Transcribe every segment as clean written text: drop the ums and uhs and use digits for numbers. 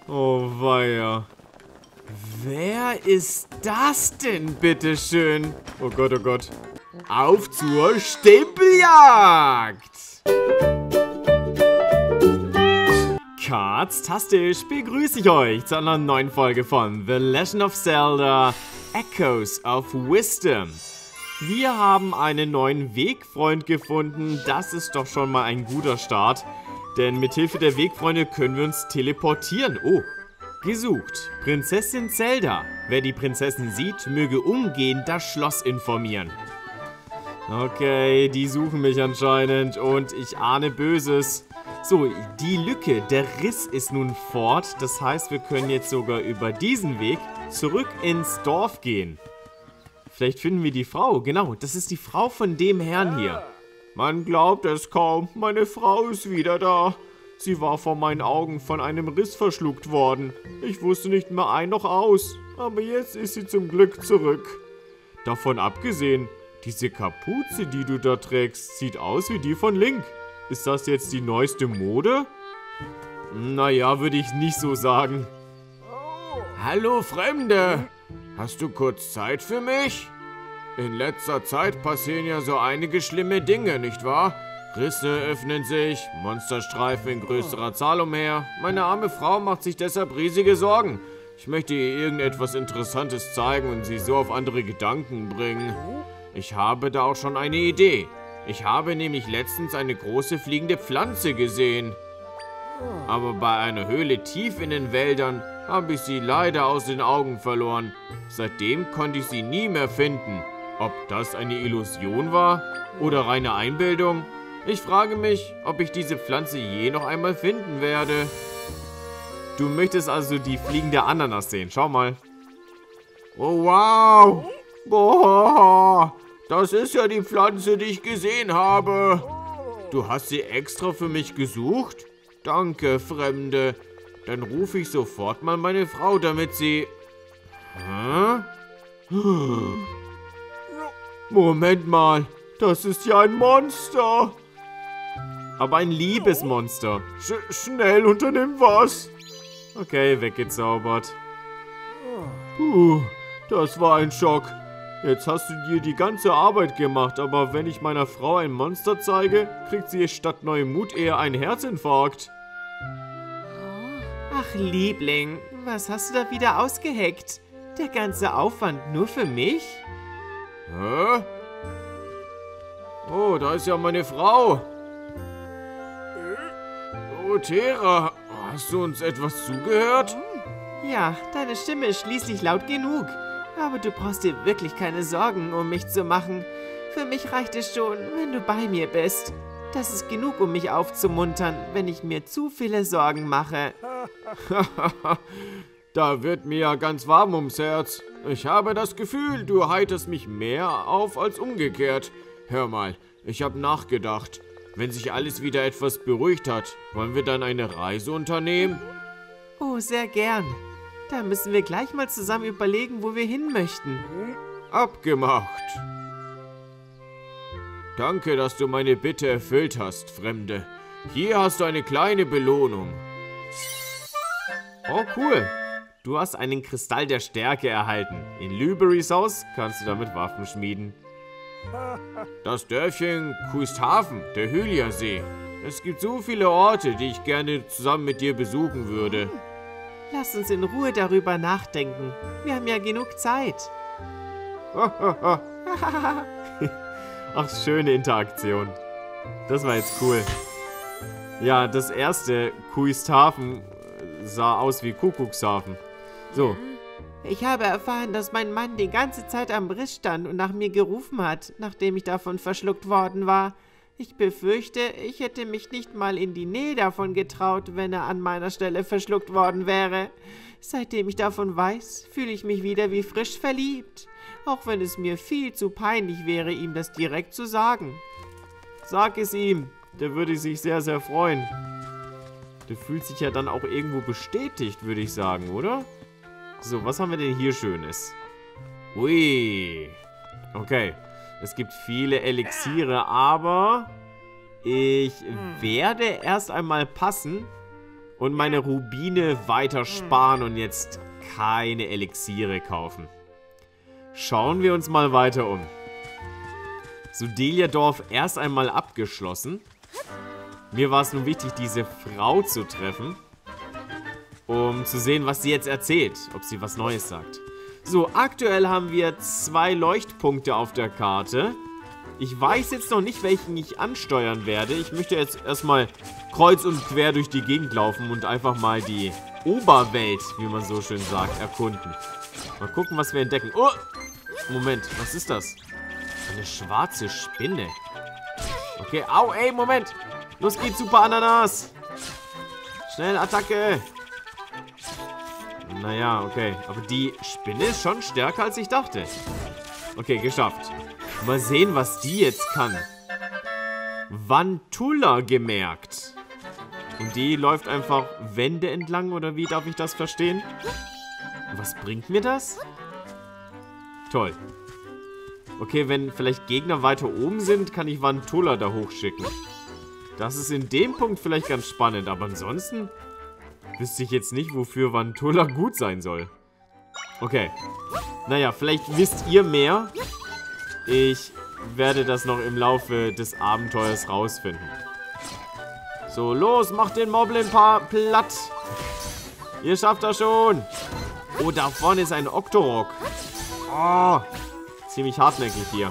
Oh weia. Wer ist das denn, bitteschön? Oh Gott, oh Gott. Auf zur Stempeljagd! Katztastisch begrüße ich euch zu einer neuen Folge von The Legend of Zelda Echoes of Wisdom. Wir haben einen neuen Wegfreund gefunden. Das ist doch schon mal ein guter Start. Denn mit Hilfe der Wegfreunde können wir uns teleportieren. Oh, gesucht. Prinzessin Zelda. Wer die Prinzessin sieht, möge umgehend das Schloss informieren. Okay, die suchen mich anscheinend und ich ahne Böses. So, die Lücke, der Riss ist nun fort. Das heißt, wir können jetzt sogar über diesen Weg zurück ins Dorf gehen. Vielleicht finden wir die Frau. Genau, das ist die Frau von dem Herrn hier. Man glaubt es kaum, meine Frau ist wieder da. Sie war vor meinen Augen von einem Riss verschluckt worden. Ich wusste nicht mehr ein noch aus, aber jetzt ist sie zum Glück zurück. Davon abgesehen, diese Kapuze, die du da trägst, sieht aus wie die von Link. Ist das jetzt die neueste Mode? Naja, würde ich nicht so sagen. Hallo Fremde, hast du kurz Zeit für mich? In letzter Zeit passieren ja so einige schlimme Dinge, nicht wahr? Risse öffnen sich, Monster streifen in größerer Zahl umher. Meine arme Frau macht sich deshalb riesige Sorgen. Ich möchte ihr irgendetwas Interessantes zeigen und sie so auf andere Gedanken bringen. Ich habe da auch schon eine Idee. Ich habe nämlich letztens eine große fliegende Pflanze gesehen. Aber bei einer Höhle tief in den Wäldern habe ich sie leider aus den Augen verloren. Seitdem konnte ich sie nie mehr finden. Ob das eine Illusion war oder reine Einbildung? Ich frage mich, ob ich diese Pflanze je noch einmal finden werde. Du möchtest also die fliegende Ananas sehen. Schau mal. Oh, wow. Boah, das ist ja die Pflanze, die ich gesehen habe. Du hast sie extra für mich gesucht? Danke, Fremde. Dann rufe ich sofort mal meine Frau, damit sie... Hä? Moment mal, das ist ja ein Monster. Aber ein Liebesmonster. Schnell, unternimm was. Okay, weggezaubert. Das war ein Schock. Jetzt hast du dir die ganze Arbeit gemacht, aber wenn ich meiner Frau ein Monster zeige, kriegt sie statt neuem Mut eher einen Herzinfarkt. Ach, Liebling, was hast du da wieder ausgeheckt? Der ganze Aufwand nur für mich? Hä? Oh, da ist ja meine Frau. Oh, Terra, hast du uns etwas zugehört? Ja, deine Stimme ist schließlich laut genug. Aber du brauchst dir wirklich keine Sorgen um mich zu machen. Für mich reicht es schon, wenn du bei mir bist. Das ist genug, um mich aufzumuntern, wenn ich mir zu viele Sorgen mache. Da wird mir ja ganz warm ums Herz. Ich habe das Gefühl, du heiterst mich mehr auf als umgekehrt. Hör mal, ich habe nachgedacht. Wenn sich alles wieder etwas beruhigt hat, wollen wir dann eine Reise unternehmen? Oh, sehr gern. Da müssen wir gleich mal zusammen überlegen, wo wir hin möchten. Abgemacht. Danke, dass du meine Bitte erfüllt hast, Fremde. Hier hast du eine kleine Belohnung. Oh, cool. Du hast einen Kristall der Stärke erhalten. In Lyberys Haus kannst du damit Waffen schmieden. Das Dörfchen Kuisthafen, der Hylia-See. Es gibt so viele Orte, die ich gerne zusammen mit dir besuchen würde. Lass uns in Ruhe darüber nachdenken. Wir haben ja genug Zeit. Ach, schöne Interaktion. Das war jetzt cool. Ja, das erste, Kuisthafen, sah aus wie Kuckuckshafen. So. Ich habe erfahren, dass mein Mann die ganze Zeit am Riss stand und nach mir gerufen hat, nachdem ich davon verschluckt worden war. Ich befürchte, ich hätte mich nicht mal in die Nähe davon getraut, wenn er an meiner Stelle verschluckt worden wäre. Seitdem ich davon weiß, fühle ich mich wieder wie frisch verliebt. Auch wenn es mir viel zu peinlich wäre, ihm das direkt zu sagen. Sag es ihm, der würde sich sehr, sehr freuen. Der fühlt sich ja dann auch irgendwo bestätigt, würde ich sagen, oder? So, was haben wir denn hier Schönes? Ui. Okay. Es gibt viele Elixiere, aber ich werde erst einmal passen und meine Rubine weiter sparen und jetzt keine Elixiere kaufen. Schauen wir uns mal weiter um. Sudeliadorf erst einmal abgeschlossen. Mir war es nun wichtig, diese Frau zu treffen, um zu sehen, was sie jetzt erzählt, ob sie was Neues sagt. So, aktuell haben wir 2 Leuchtpunkte auf der Karte. Ich weiß jetzt noch nicht, welchen ich ansteuern werde. Ich möchte jetzt erstmal kreuz und quer durch die Gegend laufen und einfach mal die Oberwelt, wie man so schön sagt, erkunden. Mal gucken, was wir entdecken. Oh! Moment, was ist das? Eine schwarze Spinne. Okay, au, ey, Moment. Los geht's, Super Ananas. Schnell, Attacke. Naja, okay. Aber die Spinne ist schon stärker, als ich dachte. Okay, geschafft. Mal sehen, was die jetzt kann. Vantula gemerkt. Und die läuft einfach Wände entlang, oder wie darf ich das verstehen? Was bringt mir das? Toll. Okay, wenn vielleicht Gegner weiter oben sind, kann ich Vantula da hochschicken. Das ist in dem Punkt vielleicht ganz spannend, aber ansonsten wüsste ich jetzt nicht, wofür Vantula gut sein soll. Okay. Naja, vielleicht wisst ihr mehr. Ich werde das noch im Laufe des Abenteuers rausfinden. So, los, macht den Moblin platt. Ihr schafft das schon. Oh, da vorne ist ein Octorok. Oh, ziemlich hartnäckig hier.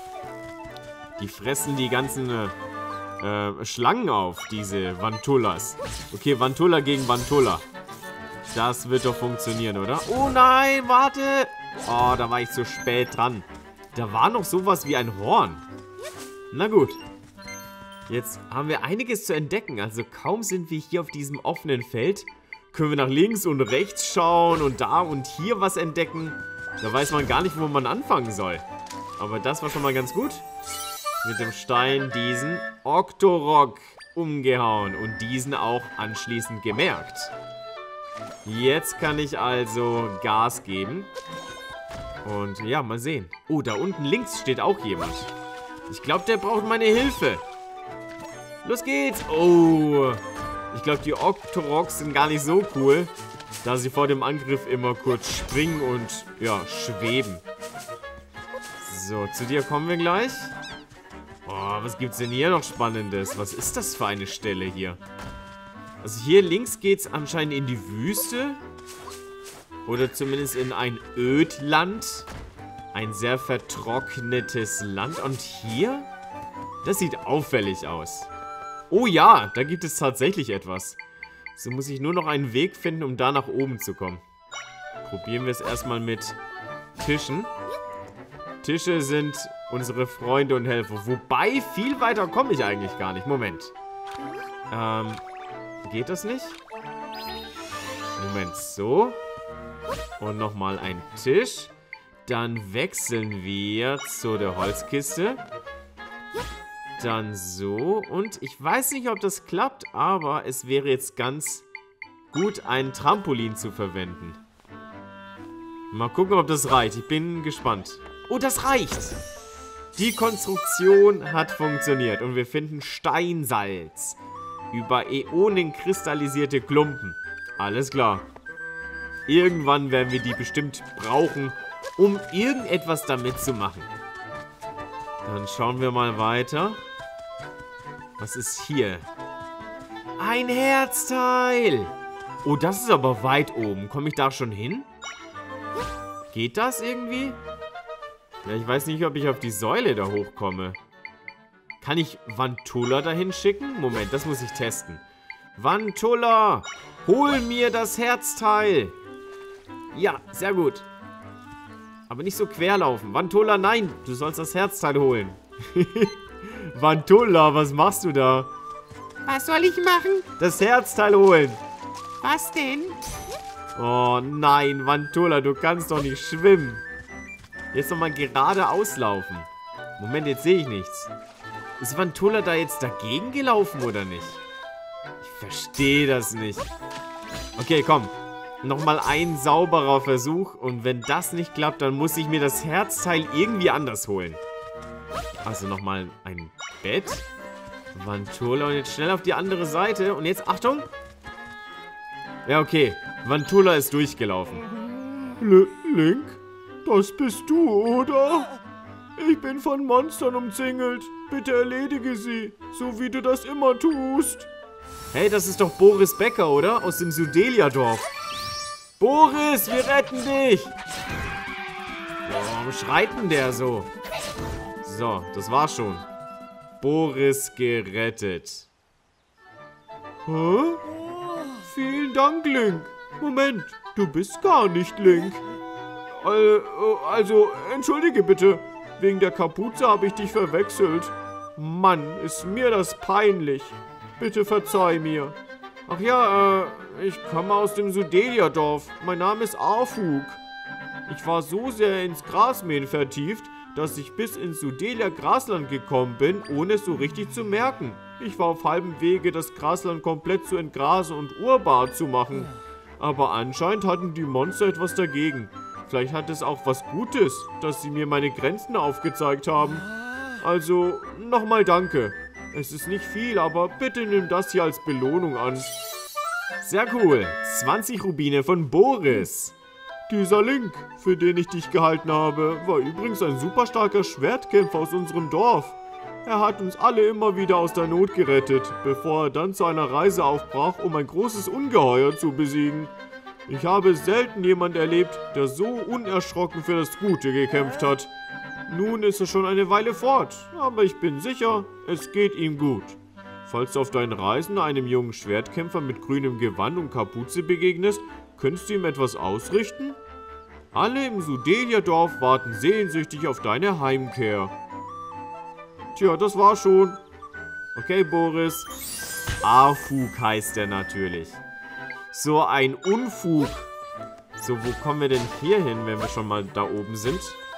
Die fressen die ganzen Schlangen auf, diese Vantulas. Okay, Vantula gegen Vantula. Das wird doch funktionieren, oder? Oh nein, warte. Oh, da war ich zu spät dran. Da war noch sowas wie ein Horn. Na gut. Jetzt haben wir einiges zu entdecken. Also kaum sind wir hier auf diesem offenen Feld, können wir nach links und rechts schauen und da und hier was entdecken. Da weiß man gar nicht, wo man anfangen soll. Aber das war schon mal ganz gut. Mit dem Stein diesen Octorok umgehauen und diesen auch anschließend gemerkt. Jetzt kann ich also Gas geben. Und ja, mal sehen. Oh, da unten links steht auch jemand. Ich glaube, der braucht meine Hilfe. Los geht's. Oh, ich glaube, die Octoroks sind gar nicht so cool, da sie vor dem Angriff immer kurz springen und, ja, schweben. So, zu dir kommen wir gleich. Oh, was gibt's denn hier noch Spannendes? Was ist das für eine Stelle hier? Also hier links geht's anscheinend in die Wüste. Oder zumindest in ein Ödland. Ein sehr vertrocknetes Land. Und hier? Das sieht auffällig aus. Oh ja, da gibt es tatsächlich etwas. So muss ich nur noch einen Weg finden, um da nach oben zu kommen. Probieren wir es erstmal mit Tischen. Tische sind unsere Freunde und Helfer. Wobei, viel weiter komme ich eigentlich gar nicht. Moment. Geht das nicht? Moment, so. Und nochmal ein Tisch. Dann wechseln wir zu der Holzkiste. Dann so. Und ich weiß nicht, ob das klappt, aber es wäre jetzt ganz gut, ein Trampolin zu verwenden. Mal gucken, ob das reicht. Ich bin gespannt. Oh, das reicht! Die Konstruktion hat funktioniert und wir finden Steinsalz. Über Äonen kristallisierte Klumpen. Alles klar. Irgendwann werden wir die bestimmt brauchen, um irgendetwas damit zu machen. Dann schauen wir mal weiter. Was ist hier? Ein Herzteil! Oh, das ist aber weit oben. Komme ich da schon hin? Geht das irgendwie? Ja, ich weiß nicht, ob ich auf die Säule da hochkomme. Kann ich Vantula dahin schicken? Moment, das muss ich testen. Vantula, hol mir das Herzteil. Ja, sehr gut. Aber nicht so querlaufen. Vantula, nein, du sollst das Herzteil holen. Vantula, was machst du da? Was soll ich machen? Das Herzteil holen. Was denn? Oh nein, Vantula, du kannst doch nicht schwimmen. Jetzt nochmal geradeaus laufen. Moment, jetzt sehe ich nichts. Ist Vantula da jetzt dagegen gelaufen oder nicht? Ich verstehe das nicht. Okay, komm. Nochmal ein sauberer Versuch. Und wenn das nicht klappt, dann muss ich mir das Herzteil irgendwie anders holen. Also nochmal ein Bett. Vantula und jetzt schnell auf die andere Seite. Und jetzt, Achtung. Ja, okay. Vantulla ist durchgelaufen. Link? Das bist du, oder? Ich bin von Monstern umzingelt. Bitte erledige sie, so wie du das immer tust. Hey, das ist doch Boris Becker, oder? Aus dem Sudelia-Dorf. Boris, wir retten dich! Warum schreit denn der so? So, das war's schon. Boris gerettet. Hä? Vielen Dank, Link. Moment, du bist gar nicht Link. Also, entschuldige bitte. Wegen der Kapuze habe ich dich verwechselt. Mann, ist mir das peinlich. Bitte verzeih mir. Ach ja, ich komme aus dem Sudelia-Dorf. Mein Name ist Afug. Ich war so sehr ins Grasmähen vertieft, dass ich bis ins Sudelia-Grasland gekommen bin, ohne es so richtig zu merken. Ich war auf halbem Wege, das Grasland komplett zu entgrasen und urbar zu machen. Aber anscheinend hatten die Monster etwas dagegen. Vielleicht hat es auch was Gutes, dass sie mir meine Grenzen aufgezeigt haben. Also, nochmal danke. Es ist nicht viel, aber bitte nimm das hier als Belohnung an. Sehr cool. 20 Rubine von Boris. Dieser Link, für den ich dich gehalten habe, war übrigens ein super starker Schwertkämpfer aus unserem Dorf. Er hat uns alle immer wieder aus der Not gerettet, bevor er dann zu einer Reise aufbrach, um ein großes Ungeheuer zu besiegen. Ich habe selten jemanden erlebt, der so unerschrocken für das Gute gekämpft hat. Nun ist er schon eine Weile fort, aber ich bin sicher, es geht ihm gut. Falls du auf deinen Reisen einem jungen Schwertkämpfer mit grünem Gewand und Kapuze begegnest, könntest du ihm etwas ausrichten? Alle im Sudelia-Dorf warten sehnsüchtig auf deine Heimkehr. Tja, das war schon. Okay, Boris. Afug heißt er natürlich. So ein Unfug. So, wo kommen wir denn hier hin, wenn wir schon mal da oben sind?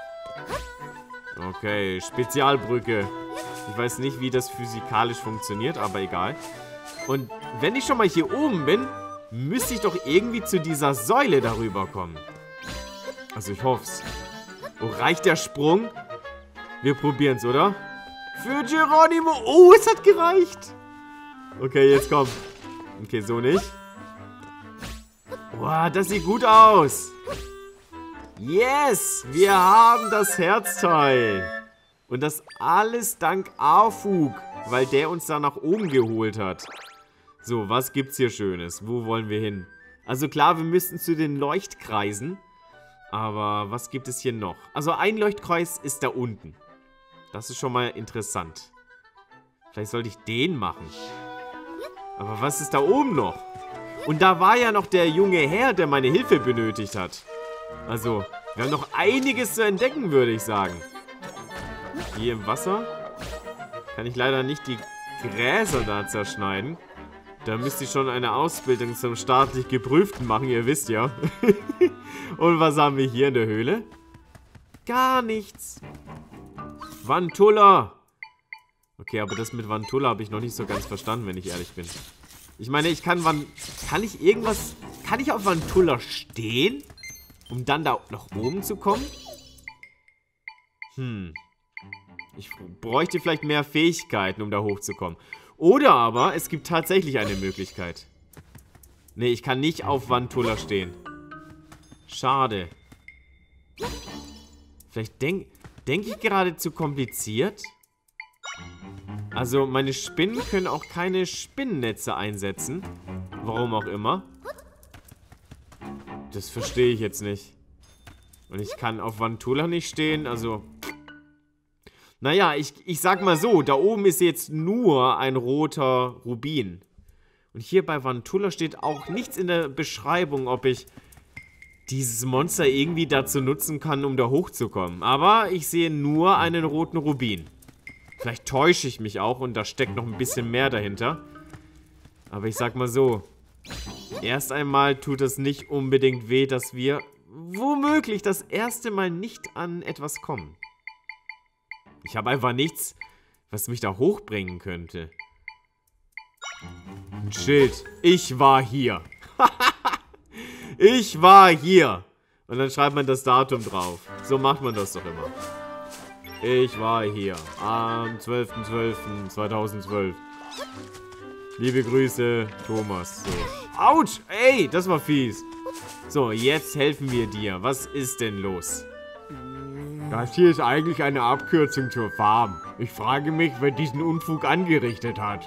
Okay, Spezialbrücke. Ich weiß nicht, wie das physikalisch funktioniert, aber egal. Und wenn ich schon mal hier oben bin, müsste ich doch irgendwie zu dieser Säule darüber kommen. Also ich hoff's. Oh, reicht der Sprung? Wir probieren's, oder? Für Geronimo. Oh, es hat gereicht. Okay, jetzt komm. Okay, so nicht. Wow, das sieht gut aus. Yes, wir haben das Herzteil. Und das alles dank Afug, weil der uns da nach oben geholt hat. So, was gibt's hier Schönes? Wo wollen wir hin? Also klar, wir müssten zu den Leuchtkreisen. Aber was gibt es hier noch? Also ein Leuchtkreis ist da unten. Das ist schon mal interessant. Vielleicht sollte ich den machen. Aber was ist da oben noch? Und da war ja noch der junge Herr, der meine Hilfe benötigt hat. Also, wir haben noch einiges zu entdecken, würde ich sagen. Hier im Wasser kann ich leider nicht die Gräser da zerschneiden. Da müsste ich schon eine Ausbildung zum staatlich Geprüften machen, ihr wisst ja. Und was haben wir hier in der Höhle? Gar nichts. Vantulla. Okay, aber das mit Vantulla habe ich noch nicht so ganz verstanden, wenn ich ehrlich bin. Ich meine, ich kann ich auf Vantulla stehen? Um dann da nach oben zu kommen? Ich bräuchte vielleicht mehr Fähigkeiten, um da hochzukommen. Oder aber, es gibt tatsächlich eine Möglichkeit. Nee, ich kann nicht auf Vantulla stehen. Schade. Vielleicht denk ich gerade zu kompliziert? Also, meine Spinnen können auch keine Spinnennetze einsetzen. Warum auch immer. Das verstehe ich jetzt nicht. Und ich kann auf Vantulla nicht stehen, also... Naja, ich sag mal so, da oben ist jetzt nur ein roter Rubin. Und hier bei Vantulla steht auch nichts in der Beschreibung, ob ich dieses Monster irgendwie dazu nutzen kann, um da hochzukommen. Aber ich sehe nur einen roten Rubin. Vielleicht täusche ich mich auch und da steckt noch ein bisschen mehr dahinter. Aber ich sag mal so, erst einmal tut es nicht unbedingt weh, dass wir womöglich das erste Mal nicht an etwas kommen. Ich habe einfach nichts, was mich da hochbringen könnte. Ein Schild. Ich war hier. Ich war hier. Und dann schreibt man das Datum drauf. So macht man das doch immer. Ich war hier. Am 12.12.2012. Liebe Grüße, Thomas. So. Autsch! Ey, das war fies. So, jetzt helfen wir dir. Was ist denn los? Das hier ist eigentlich eine Abkürzung zur Farm. Ich frage mich, wer diesen Unfug angerichtet hat.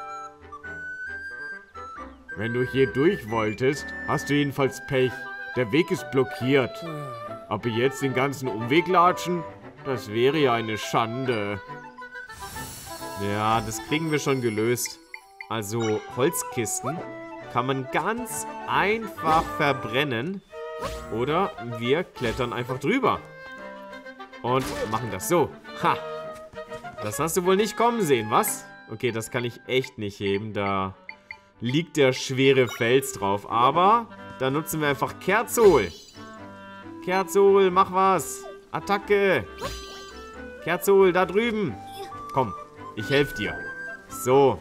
Wenn du hier durch wolltest, hast du jedenfalls Pech. Der Weg ist blockiert. Aber jetzt den ganzen Umweg latschen? Das wäre ja eine Schande. Ja, das kriegen wir schon gelöst. Also, Holzkisten kann man ganz einfach verbrennen. Oder wir klettern einfach drüber. Und machen das so. Ha! Das hast du wohl nicht kommen sehen, was? Okay, das kann ich echt nicht heben. Da liegt der schwere Fels drauf. Aber da nutzen wir einfach Kerzol. Kerzol, mach was. Attacke. Kerzol, da drüben. Komm, ich helfe dir. So.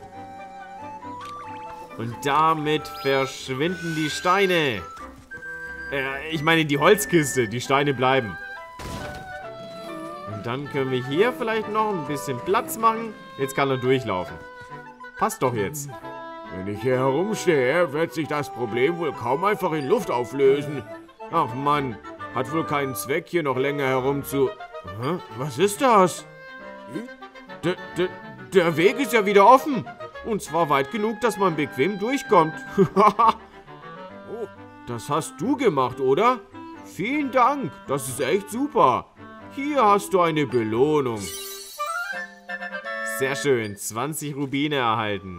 Und damit verschwinden die Steine. Ich meine die Holzkiste. Die Steine bleiben. Und dann können wir hier vielleicht noch ein bisschen Platz machen. Jetzt kann er durchlaufen. Passt doch jetzt. Wenn ich hier herumstehe, wird sich das Problem wohl kaum einfach in Luft auflösen. Ach Mann, hat wohl keinen Zweck, hier noch länger herumzu... Hä? Was ist das? Der Weg ist ja wieder offen. Und zwar weit genug, dass man bequem durchkommt. Das hast du gemacht, oder? Vielen Dank, das ist echt super. Hier hast du eine Belohnung. Sehr schön, 20 Rubine erhalten.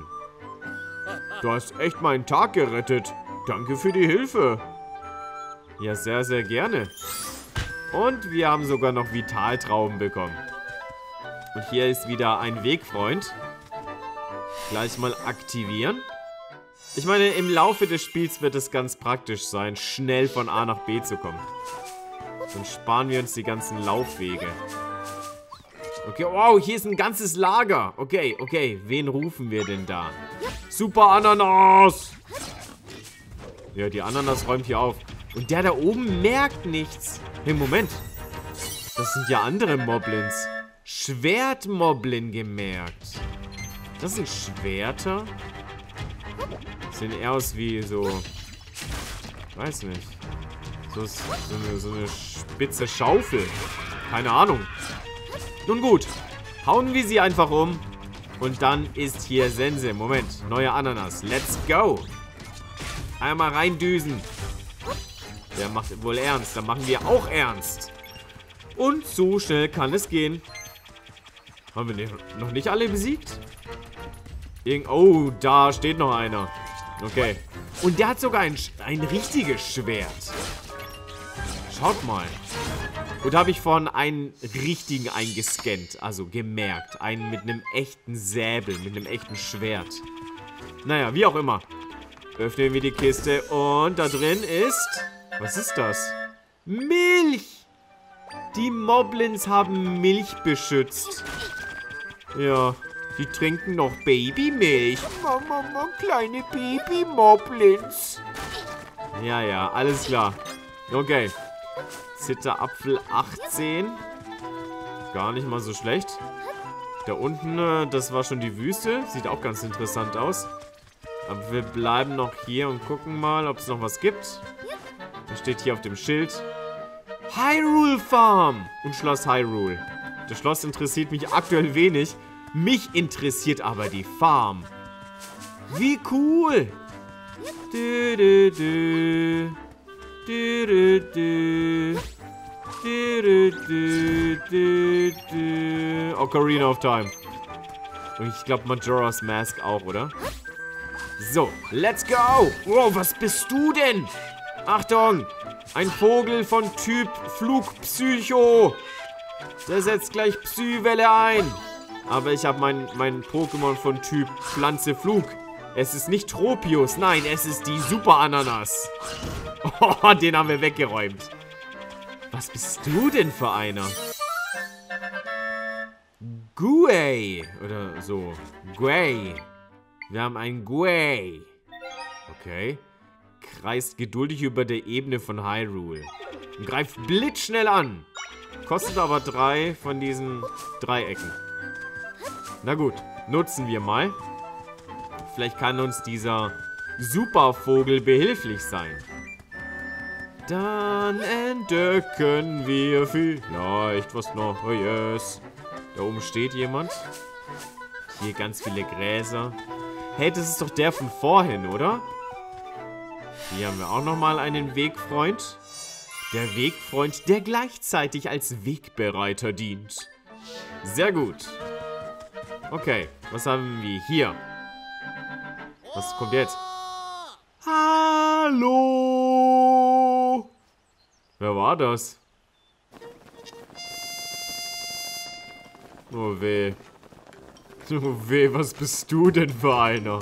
Du hast echt meinen Tag gerettet. Danke für die Hilfe. Ja, sehr, sehr gerne. Und wir haben sogar noch Vitaltrauben bekommen. Und hier ist wieder ein Wegfreund. Gleich mal aktivieren. Ich meine, im Laufe des Spiels wird es ganz praktisch sein, schnell von A nach B zu kommen. Dann sparen wir uns die ganzen Laufwege. Okay, wow, hier ist ein ganzes Lager. Okay, okay, wen rufen wir denn da? Super Ananas! Ja, die Ananas räumt hier auf. Und der da oben merkt nichts. Hey, Moment. Das sind ja andere Moblins. Schwertmoblin gemerkt. Das sind Schwerter? Sehen eher aus wie so... Weiß nicht. So eine spitze Schaufel. Keine Ahnung. Nun gut. Hauen wir sie einfach um. Und dann ist hier Sense. Moment. Neue Ananas. Let's go. Einmal reindüsen. Der macht wohl ernst. Dann machen wir auch ernst. Und so schnell kann es gehen. Haben wir noch nicht alle besiegt? Oh, da steht noch einer. Okay. Und der hat sogar ein richtiges Schwert. Schaut mal. Und da habe ich vorhin einen richtigen eingescannt. Also gemerkt. Einen mit einem echten Säbel. Mit einem echten Schwert. Naja, wie auch immer. Öffnen wir die Kiste. Und da drin ist... Was ist das? Milch! Die Moblins haben Milch beschützt. Ja, die trinken noch Babymilch. Mama, kleine Baby-Moblins. Ja, ja, alles klar. Okay. Zitterapfel 18. Gar nicht mal so schlecht. Da unten, das war schon die Wüste. Sieht auch ganz interessant aus. Aber wir bleiben noch hier und gucken mal, ob es noch was gibt. Das steht hier auf dem Schild. Hyrule Farm und Schloss Hyrule. Das Schloss interessiert mich aktuell wenig. Mich interessiert aber die Farm. Wie cool. Ocarina of Time. Und ich glaube Majora's Mask auch, oder? So, let's go. Wow, was bist du denn? Achtung, ein Vogel von Typ Flugpsycho. Der setzt gleich Psywelle ein. Aber ich habe mein Pokémon von Typ Pflanze Flug. Es ist nicht Tropius, nein, es ist die Super Ananas. Oh, den haben wir weggeräumt. Was bist du denn für einer? Guay. Oder so. Guay. Wir haben einen Guay. Okay. Kreist geduldig über der Ebene von Hyrule. Und greift blitzschnell an. Kostet aber 3 von diesen Dreiecken. Na gut, nutzen wir mal. Vielleicht kann uns dieser Supervogel behilflich sein. Dann entdecken wir vielleicht was Neues. Da oben steht jemand. Hier ganz viele Gräser. Hey, das ist doch der von vorhin, oder? Hier haben wir auch nochmal einen Wegfreund. Der Wegfreund, der gleichzeitig als Wegbereiter dient. Sehr gut. Okay, was haben wir hier? Was kommt jetzt? Hallo! Wer war das? Oh weh. Oh weh, was bist du denn für einer?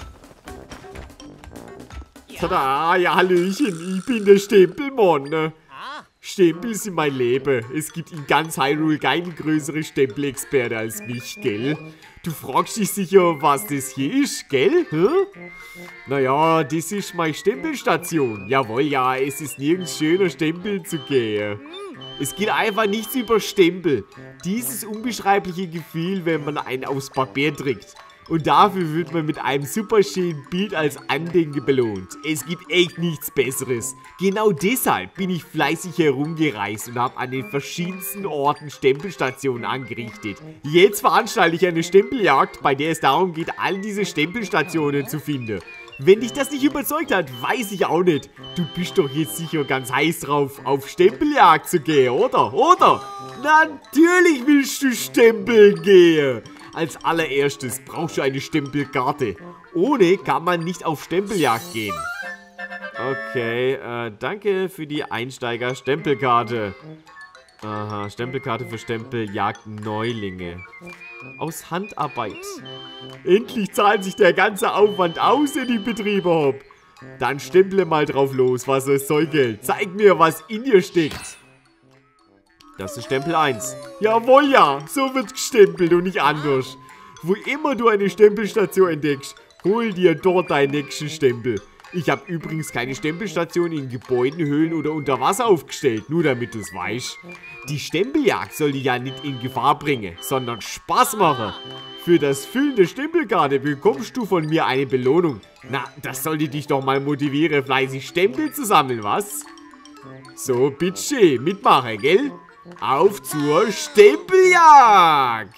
Tada, ja, Hallöchen, ich bin der Stempelmann, ne? Stempel sind mein Leben. Es gibt in ganz Hyrule keine größere Stempelexperte als mich, gell? Du fragst dich sicher, was das hier ist, gell? Hä? Naja, das ist meine Stempelstation. Jawohl, ja, es ist nirgends schöner, Stempeln zu gehen. Es geht einfach nichts über Stempel. Dieses unbeschreibliche Gefühl, wenn man einen aufs Papier drückt. Und dafür wird man mit einem super schönen Bild als Andenken belohnt. Es gibt echt nichts Besseres. Genau deshalb bin ich fleißig herumgereist und habe an den verschiedensten Orten Stempelstationen angerichtet. Jetzt veranstalte ich eine Stempeljagd, bei der es darum geht, all diese Stempelstationen zu finden. Wenn dich das nicht überzeugt hat, weiß ich auch nicht. Du bist doch jetzt sicher ganz heiß drauf, auf Stempeljagd zu gehen, oder? Oder? Natürlich willst du stempeln gehen. Als allererstes brauchst du eine Stempelkarte. Ohne kann man nicht auf Stempeljagd gehen. Okay, danke für die Einsteiger-Stempelkarte. Aha, Stempelkarte für Stempeljagd Neulinge. Aus Handarbeit. Endlich zahlt sich der ganze Aufwand aus, den ich betrieben habe. Dann stemple mal drauf los, was es soll, Geld. Zeig mir, was in dir steckt. Das ist Stempel 1. Jawohl, ja. So wird gestempelt und nicht anders. Wo immer du eine Stempelstation entdeckst, hol dir dort deinen nächsten Stempel. Ich habe übrigens keine Stempelstation in Gebäuden, Höhlen oder unter Wasser aufgestellt, nur damit du es weißt. Die Stempeljagd soll dich ja nicht in Gefahr bringen, sondern Spaß machen. Für das Füllen der Stempelkarte bekommst du von mir eine Belohnung. Na, das sollte dich doch mal motivieren, fleißig Stempel zu sammeln, was? So, bitte, mitmachen, gell? Auf zur Stempeljagd!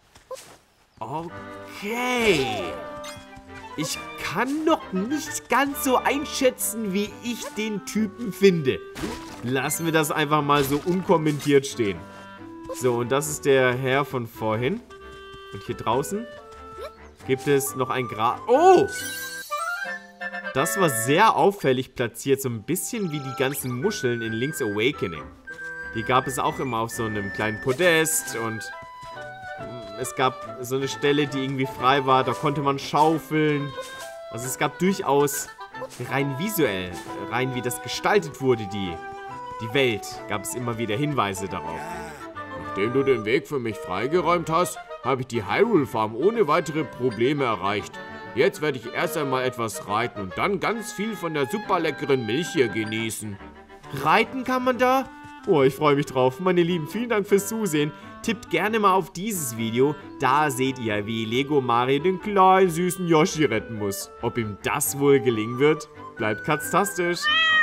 Okay. Ich kann noch nicht ganz so einschätzen, wie ich den Typen finde. Lassen wir das einfach mal so unkommentiert stehen. So, und das ist der Herr von vorhin. Und hier draußen gibt es noch ein Oh! Das war sehr auffällig platziert, so ein bisschen wie die ganzen Muscheln in Link's Awakening. Die gab es auch immer auf so einem kleinen Podest und es gab so eine Stelle, die irgendwie frei war, da konnte man schaufeln. Also es gab durchaus rein visuell, rein wie das gestaltet wurde, die Welt, gab es immer wieder Hinweise darauf. Nachdem du den Weg für mich freigeräumt hast, habe ich die Hyrule Farm ohne weitere Probleme erreicht. Jetzt werde ich erst einmal etwas reiten und dann ganz viel von der super leckeren Milch hier genießen. Reiten kann man da? Oh, ich freue mich drauf. Meine Lieben, vielen Dank fürs Zusehen. Tippt gerne mal auf dieses Video. Da seht ihr, wie Lego Mario den kleinen süßen Yoshi retten muss. Ob ihm das wohl gelingen wird? Bleibt katztastisch.